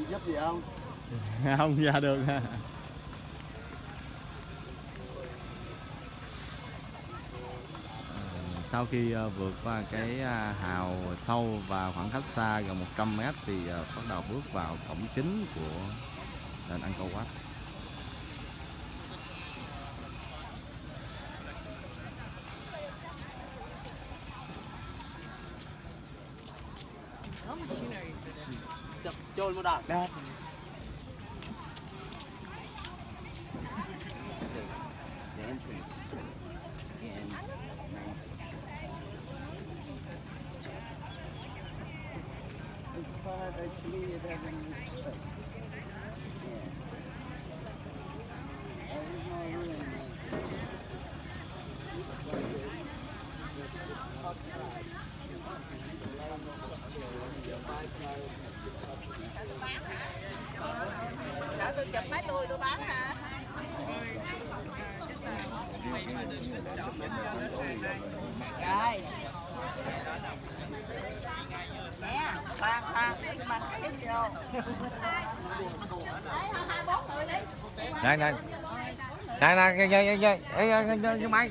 giúp gì không? Không ra được ha. Sau khi vượt qua cái hào sâu và khoảng cách xa gần 100 m thì bắt đầu bước vào cổng chính của đền Angkor Wat. Trôn một đợt. Đợi tôi chụp mấy tôi bán hả? Rồi. Nè, khoan mà cái vô. Đấy, 24 người đi. Đây nè. Đây máy.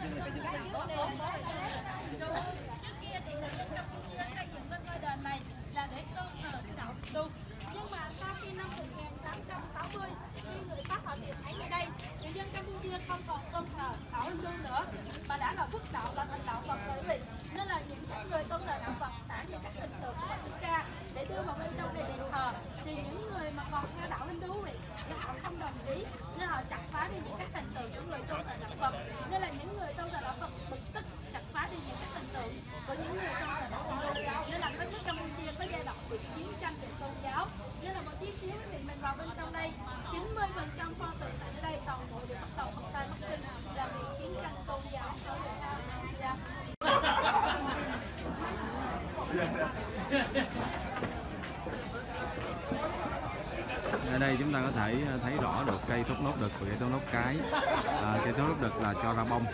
Nhưng mà sau khi năm 1860 khi người Pháp họ tìm thấy nơi đây, người dân Campuchia không còn tôn thờ Đạo Hindu nữa mà đã là Phật đạo và thành đạo Phật bởi vì nên là những người tôn thờ đạo Phật tả những các hình tượng của Phật ra để đưa vào bên trong đây điện thờ, thì những người mà còn theo đạo Hindu thì họ không đồng ý nên họ chặt phá đi những các hình tượng của người tôn thờ đạo Phật, nên là những người tôn thờ đạo Phật bực tức chặt phá đi những các hình tượng của những người tôn thờ đạo Hindu, nên là đất nước Campuchia có giai đoạn bị chiến tranh về tôn giáo. Nên là một tí xíu thì mình vào bên trong đây, 90% pho tượng tại đây toàn bộ đều bắt đầu không tay mất kinh là vì chiến tranh tôn giáo ở Việt Nam. Ở đây chúng ta có thể thấy rõ được cây thốt nốt đực và cây thốt nốt cái. Cây thốt nốt đực là cho ra bông.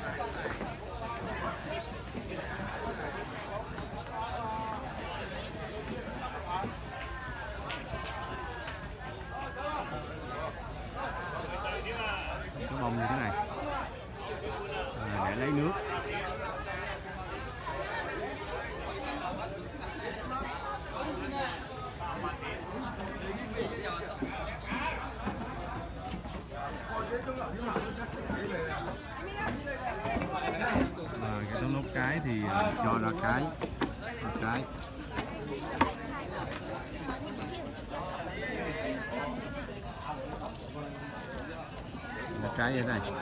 Có bông như thế này để lấy nước. Cái nốt cái thì cho ra cái. Một cái như thế này.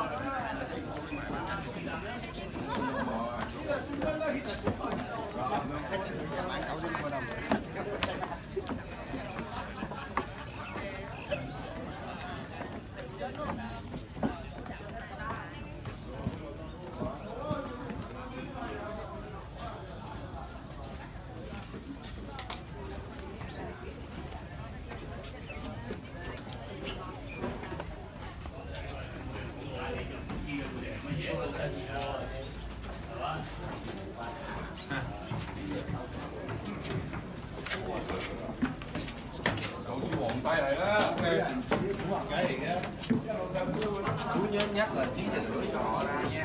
Chú nhớ nhắc là 9 giờ rưỡi cho họ ra nha.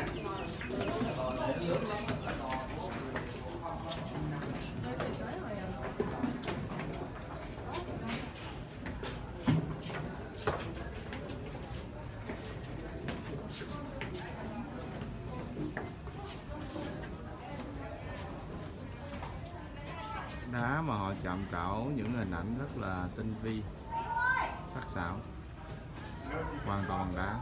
Đá mà họ chạm trảo những hình ảnh rất là tinh vi, sắc sảo, hoàn toàn bằng đá.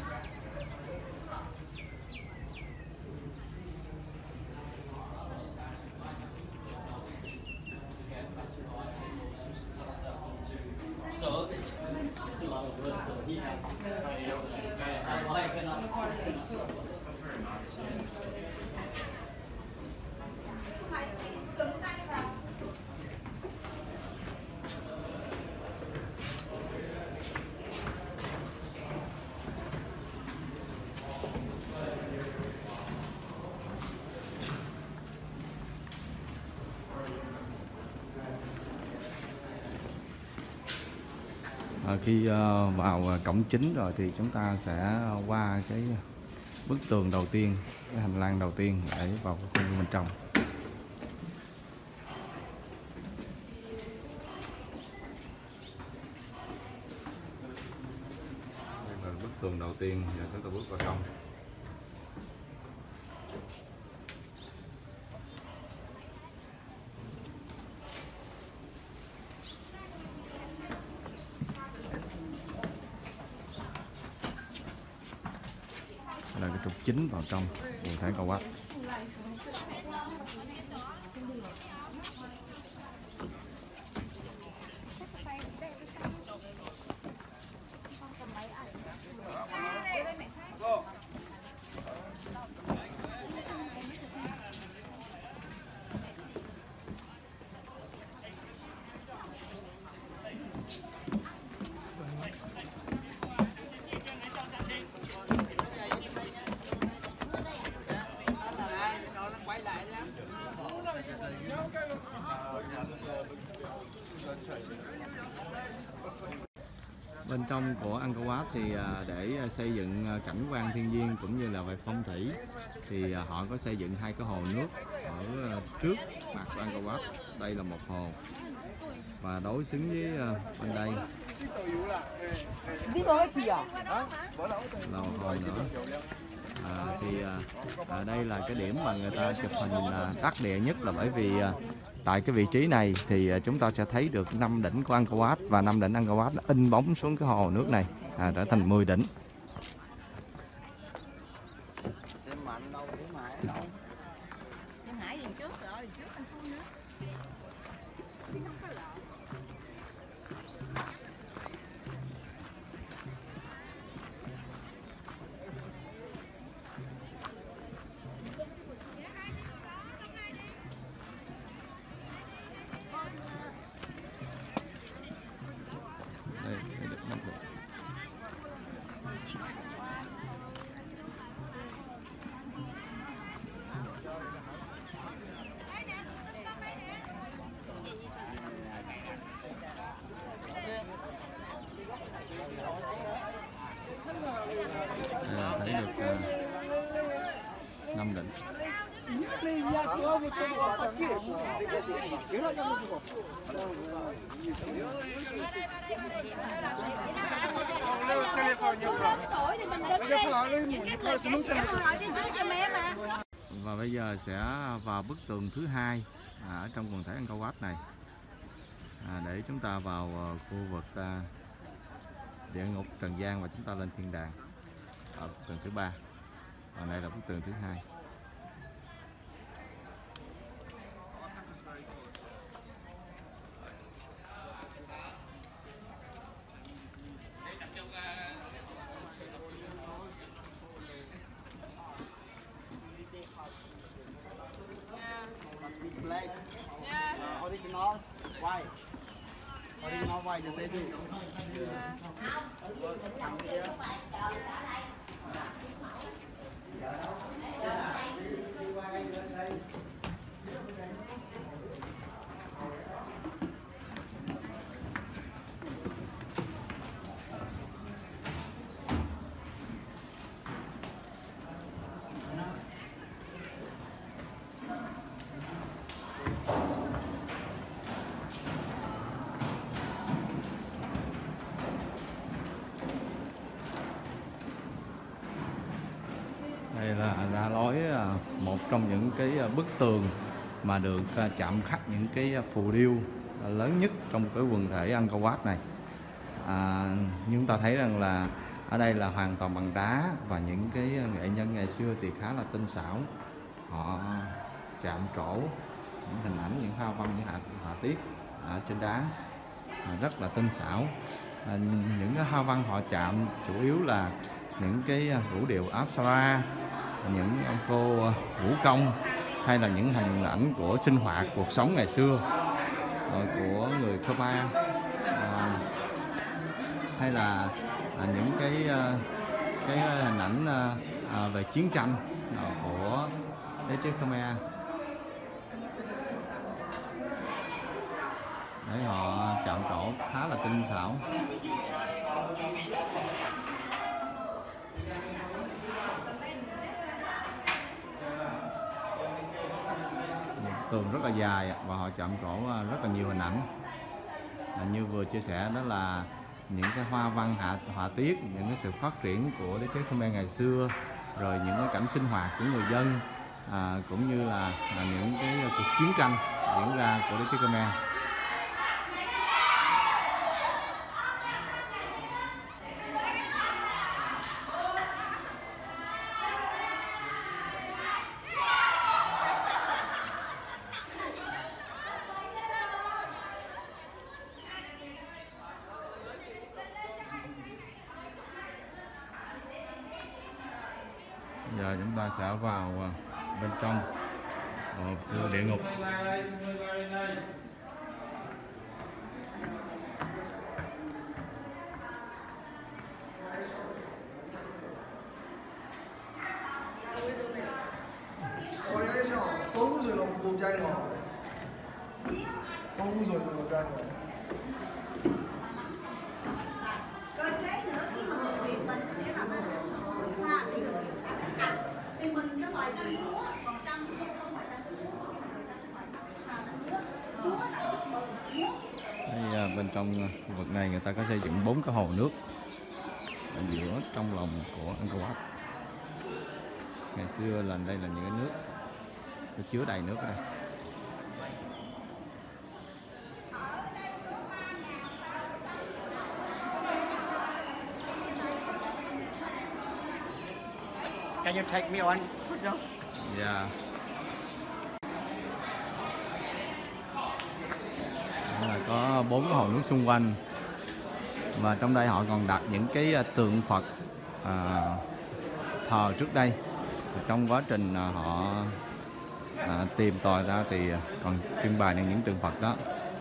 So it's a lot of wood, so he had I like it. Khi vào cổng chính rồi thì chúng ta sẽ qua cái bức tường đầu tiên, cái hành lang đầu tiên để vào khu bên trong. Đây là bức tường đầu tiên, giờ chúng ta bước vào trong. Là cái trục chính vào trong quần thể Angkor Wat. Bên trong của Angkor Wat thì để xây dựng cảnh quan thiên nhiên cũng như là về phong thủy thì họ có xây dựng hai cái hồ nước ở trước mặt của Angkor Wat. Đây là một hồ và đối xứng với bên đây là một hồ nữa. Đây là cái điểm mà người ta chụp hình đắc địa nhất, là bởi vì tại cái vị trí này thì chúng ta sẽ thấy được 5 đỉnh của Angkor Wat, và 5 đỉnh Angkor Wat nó in bóng xuống cái hồ nước này trở thành 10 đỉnh. Thấy được 5 đỉnh. Và bây giờ sẽ vào bức tường thứ hai ở trong quần thể Angkor Wat này, để chúng ta vào khu vực địa ngục trần gian và chúng ta lên thiên đàng ở bức tường thứ 3. Và đây là bức tường thứ 2. Original white. Original white the same thing. Đây là ra lối một trong những cái bức tường mà được chạm khắc những cái phù điêu lớn nhất trong cái quần thể Angkor Wat này. Nhưng chúng ta thấy rằng là ở đây là hoàn toàn bằng đá, và những cái nghệ nhân ngày xưa thì khá là tinh xảo. Họ chạm trổ những hình ảnh, những hoa văn, những họa tiết ở trên đá rất là tinh xảo. Những cái hoa văn họ chạm chủ yếu là những cái vũ điệu Apsara, những ông cô vũ công, hay là những hình ảnh của sinh hoạt cuộc sống ngày xưa của người Khmer, hay là những cái hình ảnh về chiến tranh của đế chế Khmer. Để họ chạm trổ khá là tinh xảo. Tường rất là dài và họ chạm trổ rất là nhiều hình ảnh. Như vừa chia sẻ đó là những cái hoa văn họa tiết, những cái sự phát triển của đế chế Khmer ngày xưa, rồi những cái cảnh sinh hoạt của người dân, cũng như là những cái cuộc chiến tranh diễn ra của đế chế Khmer. Giờ chúng ta sẽ vào bên trong một địa ngục. Rồi cái nữa khi mà người Việt mình có nghĩa là mình người Hoa thì người Việt thì mình sẽ mời ăn múa, còn Campuchia không phải là ăn múa, người ta sẽ mời ăn múa là chúc mừng múa. Đây, bên trong khu vực này người ta có xây dựng 4 cái hồ nước ở giữa trong lòng của Angkor Wat. Ngày xưa là đây là những cái nước nó chứa đầy nước ở đây. Can you take me on? Dạ. Đó là có 4 cái hồ nước xung quanh, và trong đây họ còn đặt những cái tượng Phật thờ trước đây. Trong quá trình họ tìm tòi ra thì còn trưng bày những tượng Phật đó.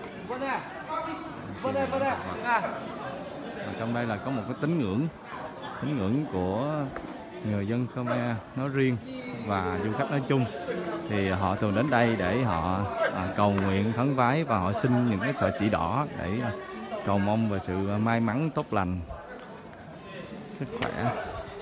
Và trong đây là có một cái tín ngưỡng của người dân Khmer nói riêng và du khách nói chung, thì họ thường đến đây để họ cầu nguyện khấn vái, và họ xin những cái sợi chỉ đỏ để cầu mong về sự may mắn tốt lành, sức khỏe.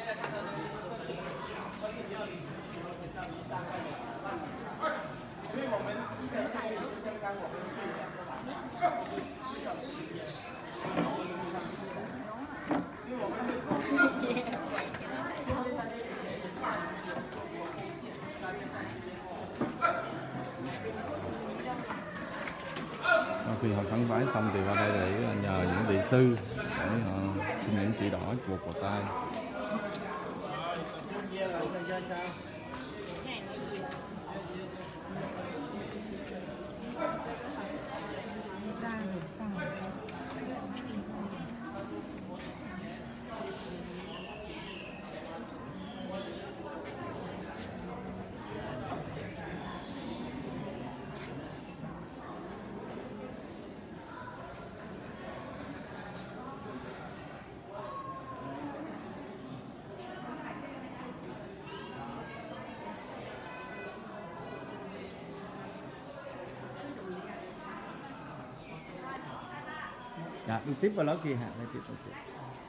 Sau khi họ khấn vái xong thì qua đây để nhờ những vị sư để họ xin những chỉ đỏ buộc vào tay. Dạ, đi tiếp vào lối kia hả? Đi tiếp vào kia.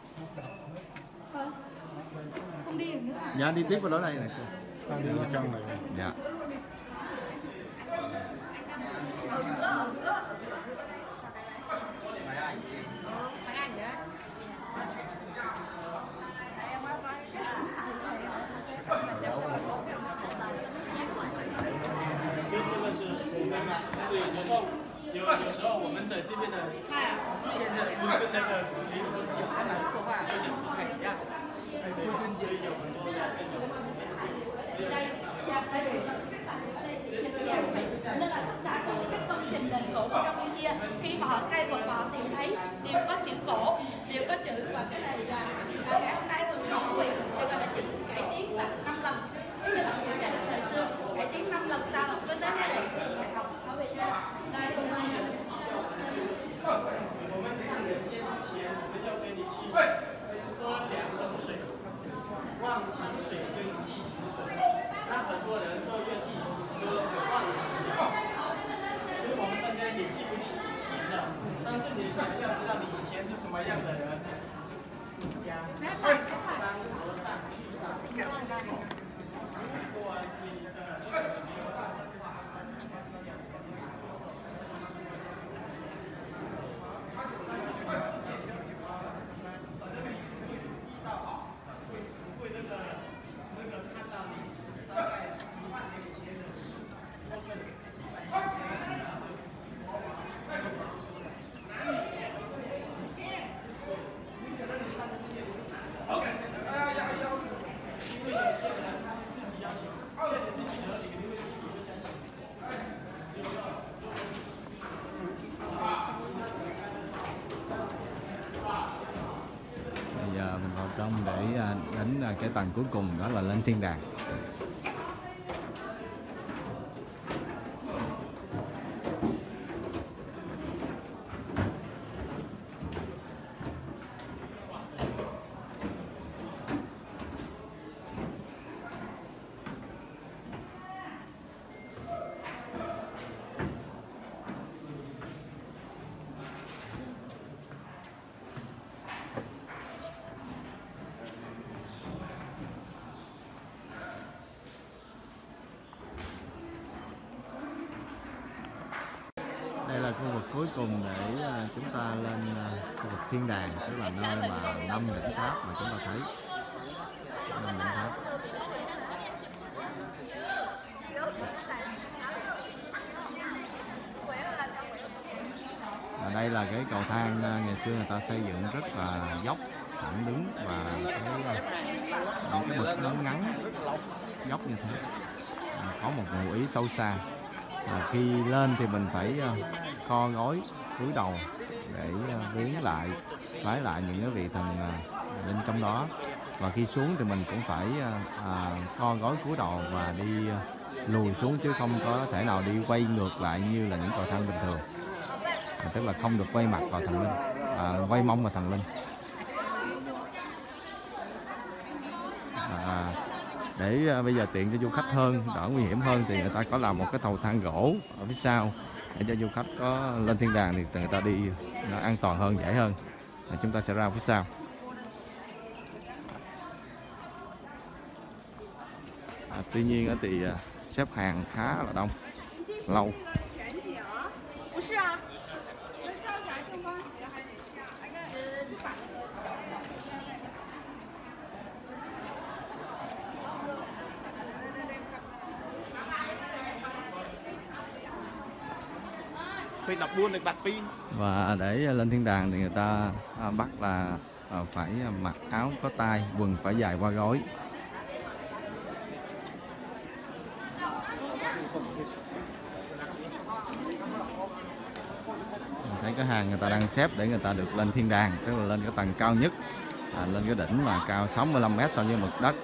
Không đi nữa. Dạ, đi tiếp vào lối này này. Đang đi vào trong này. Dạ. Nên là tất cả các công trình đền cổ của Campuchia khi mà họ khai quật họ tìm thấy đều có chữ cổ, đều có chữ, và cái này là ngày hôm nay thường học quyền được gọi là chữ cải tiến là 5 lần. Cái như là chữ này thời xưa cải tiến 5 lần sau cứ tới đây là đại học ở Việt Nam. Đây hôm nay là Bây giờ mình vào trong để đến cái tầng cuối cùng, đó là lên thiên đàng. Đây là khu vực cuối cùng để chúng ta lên khu vực thiên đàng, tức là nơi mà 5 đỉnh tháp mà chúng ta thấy. 5 đỉnh tháp. Và đây là cái cầu thang ngày xưa người ta xây dựng rất là dốc, thẳng đứng và những cái bậc nó ngắn dốc như thế. Có một ngụ ý sâu xa. Khi lên thì mình phải co gối cúi đầu để viếng lại, vái lại những cái vị thần bên trong đó. Và khi xuống thì mình cũng phải co gối cúi đầu và đi lùi xuống, chứ không có thể nào đi quay ngược lại như là những cầu thang bình thường. Tức là không được quay mặt vào thần linh, quay mông vào thần linh. Để bây giờ tiện cho du khách hơn, đỡ nguy hiểm hơn thì người ta có làm một cái cầu thang gỗ ở phía sau để cho du khách có lên thiên đàng thì người ta đi nó an toàn hơn, dễ hơn. Chúng ta sẽ ra phía sau. Tuy nhiên thì xếp hàng khá là đông, lâu. Và để lên thiên đàng thì người ta bắt là phải mặc áo có tay, quần phải dài qua gối. Mình thấy cái hàng người ta đang xếp để người ta được lên thiên đàng, tức là lên cái tầng cao nhất, lên cái đỉnh mà cao 65 m so với mực đất.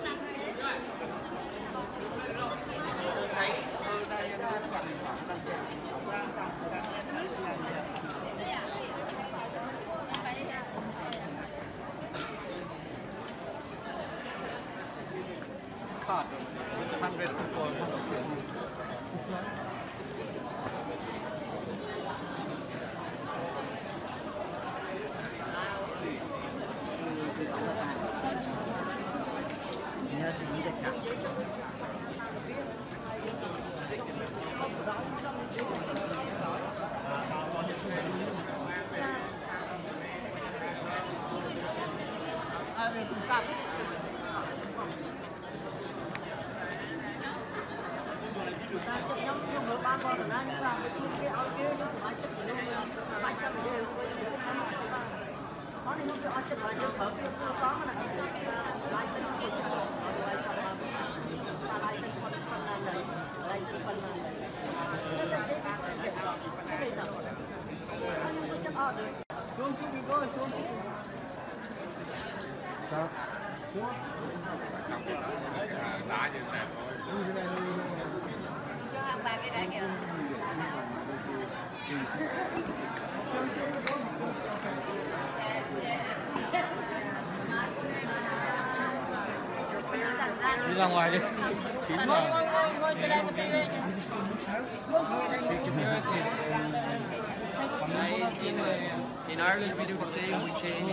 Đi ra ngoài đi. 9 giờ. In Ireland we do the same. We change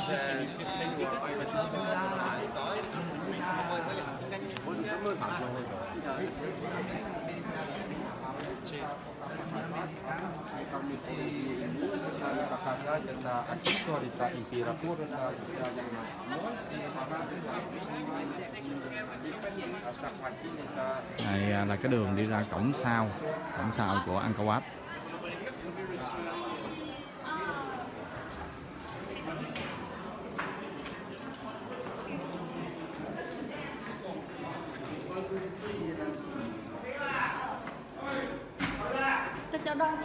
Này là cái đường đi ra cổng sau của Angkor Wat. Cho đông.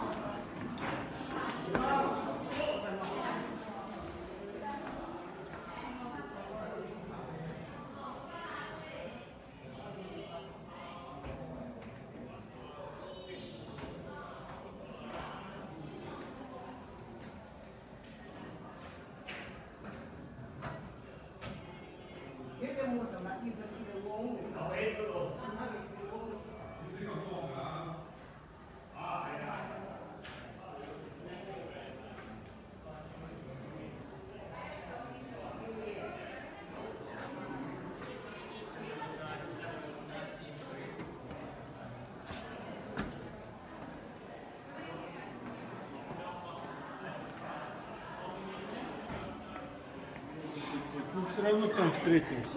Все равно там встретимся.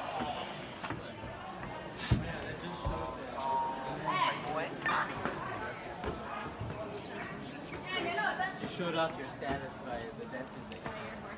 You showed off your status by the dentist that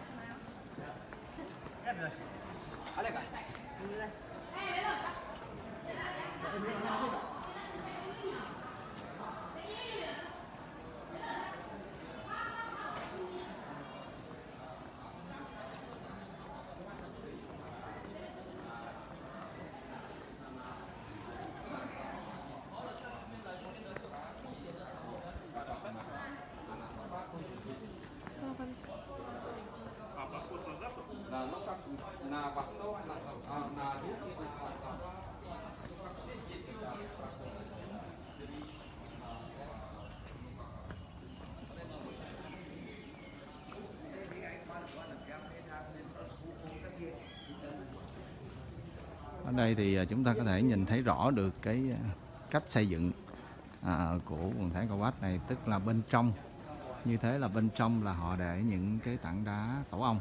Ở đây thì chúng ta có thể nhìn thấy rõ được cái cách xây dựng của quần thể Angkor Wat này, tức là bên trong như thế là bên trong là họ để những cái tảng đá tổ ong.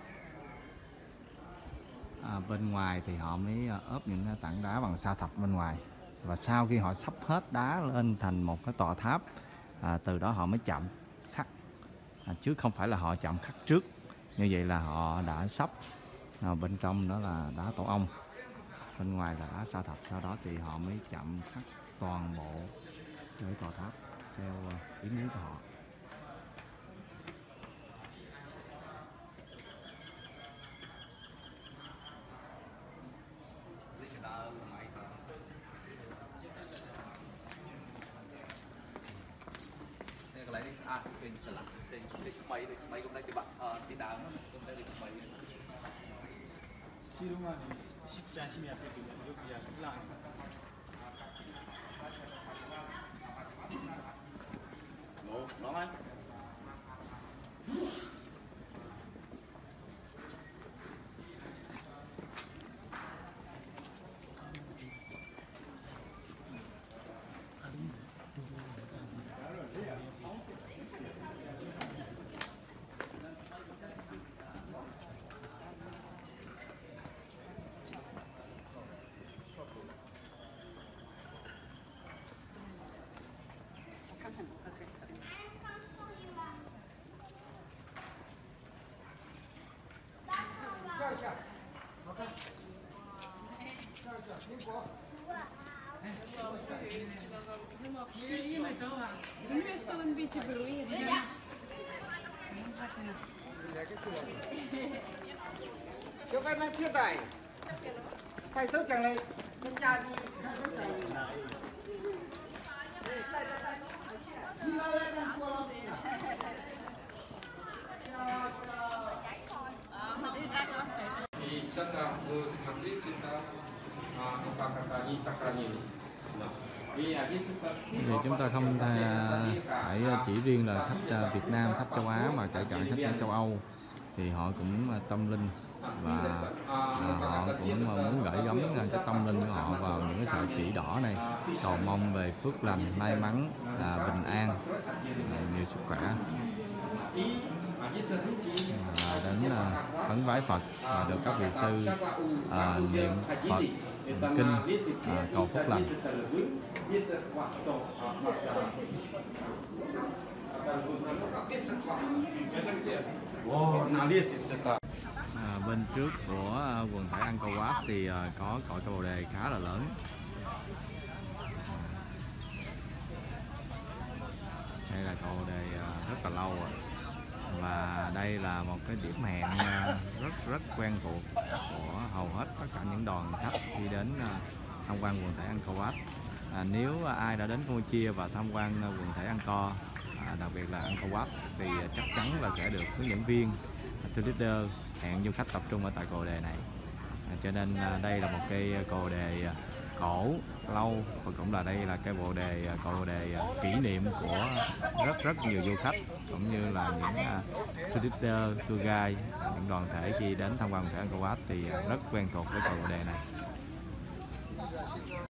Bên ngoài thì họ mới ốp những cái tảng đá bằng sa thạch bên ngoài, và sau khi họ sắp hết đá lên thành một cái tòa tháp, từ đó họ mới chạm khắc, chứ không phải là họ chạm khắc trước. Như vậy là họ đã sắp bên trong đó là đá tổ ong, bên ngoài là đá sa thạch, sau đó thì họ mới chạm khắc toàn bộ cái tòa tháp theo ý muốn của họ. lại đi thuyền trở lại thuyền bay cũng đây bạn đi đào nó cũng đây đi bay. 시동안이 쉽지 않으면 여기야 클라. Nó anh. Cho cái này chia tay. Phải tốt chẳng này. Chân cha đi. Bisa tak seperti kita apa kata ini sakrani. Vì chúng ta không phải chỉ riêng là khách Việt Nam, khách châu Á mà kể cả khách châu Âu thì họ cũng tâm linh và họ cũng muốn gửi gắm cái tâm linh của họ vào những cái sợi chỉ đỏ này, cầu mong về phước lành, may mắn, bình an, nhiều sức khỏe, đến khấn vái Phật và được các vị sư niệm Phật, niệm kinh, cầu phúc lành. Bên trước của quần thể Angkor Wat thì có cội cây bồ đề khá là lớn. Đây là cội bồ đề rất là lâu rồi. Và đây là một cái điểm hẹn rất quen thuộc của hầu hết tất cả những đoàn khách khi đến tham quan quần thể Angkor Wat. Nếu ai đã đến Campuchia và tham quan quần thể Angkor, đặc biệt là Angkor Wat thì chắc chắn là sẽ được hướng dẫn viên, tour leader hẹn du khách tập trung ở tại cội đề này. Cho nên đây là một cây cội đề cổ lâu và cũng là đây là cây cội bồ đề kỷ niệm của rất nhiều du khách cũng như là những tour leader, tour guide, những đoàn thể khi đến tham quan quần thể Angkor Wat thì rất quen thuộc với cội bồ đề này.